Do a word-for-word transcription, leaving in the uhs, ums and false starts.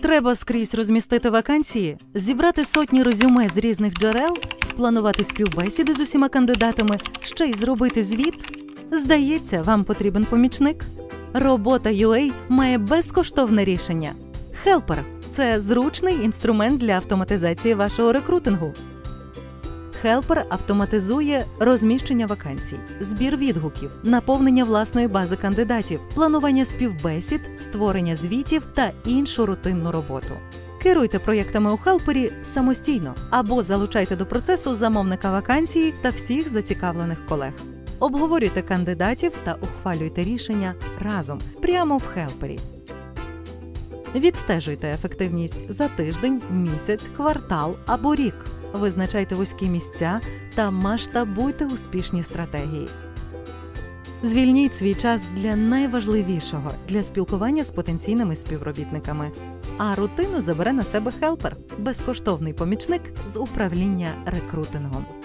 Треба скрізь розмістити вакансії, зібрати сотні резюме з різних джерел, спланувати співбесіди з усіма кандидатами, ще й зробити звіт? Здається, вам потрібен помічник? Робота ю ей має безкоштовне рішення. Helper – це зручний інструмент для автоматизації вашого рекрутингу. Helper автоматизує розміщення вакансій, збір відгуків, наповнення власної бази кандидатів, планування співбесід, створення звітів та іншу рутинну роботу. Керуйте проєктами у Helper самостійно або залучайте до процесу замовника вакансії та всіх зацікавлених колег. Обговорюйте кандидатів та ухвалюйте рішення разом, прямо в Helper. Відстежуйте ефективність за тиждень, місяць, квартал або рік. Визначайте вузькі місця та масштабуйте успішні стратегії. Звільніть свій час для найважливішого – для спілкування з потенційними співробітниками. А рутину забере на себе Helper – безкоштовний помічник з управління рекрутингом.